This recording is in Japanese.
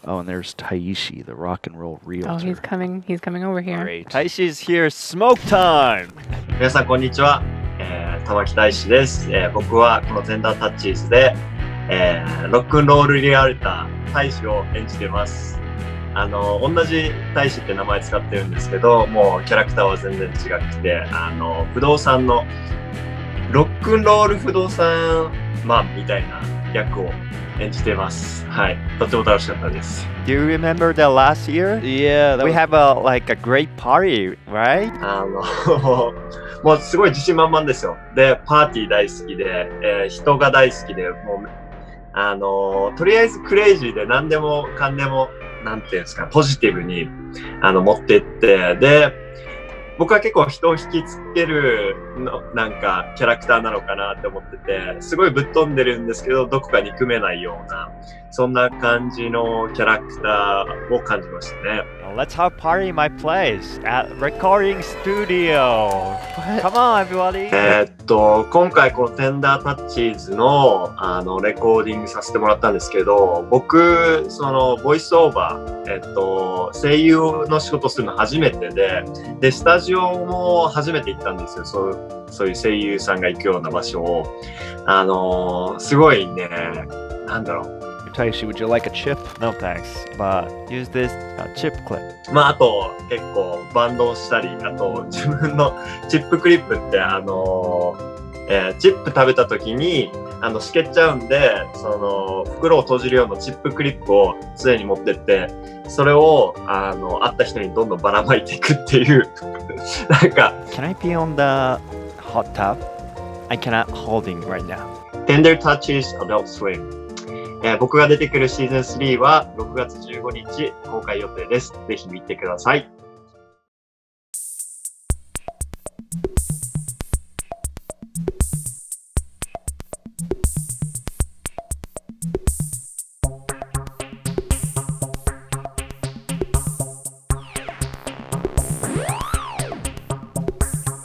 Oh, and there's Taishi, the rock and roll realtor. Oh, he's coming. He's coming over here. Great. Taishi's here. Smoke time. 皆さんこんにちは、玉木大志です、僕はこのテンダータッチーズで、ロックンロールリアルター大志を演じてます。同じ大志って名前使ってるんですけど、もうキャラクターは全然違くて、不動産のロックンロール不動産マンみたいな役を演じてます。はい、とても楽しかったです。 Do you remember that last year? Yeah, We have a great party, right? もうすごい自信満々ですよ。で、パーティー大好きで、人が大好きで、もうとりあえずクレイジーで何でもかんでもなんていうんですか、ポジティブに持っていって、で、僕は結構人を引きつけるのなんかキャラクターなのかなって思ってて、すごいぶっ飛んでるんですけど、どこか憎めないような、そんな感じのキャラクターを感じましたね。 Let's have a party in my place at recording studio. Come on, everybody. 今回このテンダータッチーズのレコーディングさせてもらったんですけど、僕そのボイスオーバー、声優の仕事するの初めてでスタジオも初めて行ったんですよ。そういう声優さんが行くような場所をすごいね、なんだろう。 Taishi, would you like a chip? No thanks, but use this chip clip. まああと結構バンドをしたり、あと自分のチップクリップってチップ食べた時にしけっちゃうんで、その袋を閉じるようなチップクリップを常に持ってって、それを会った人にどんどんばらまいていくっていうなんか Can I be on the hot tub? I cannot holding right now. Tender Touches Adult Swim、僕が出てくるシーズン3は6月15日公開予定です。ぜひ見てください。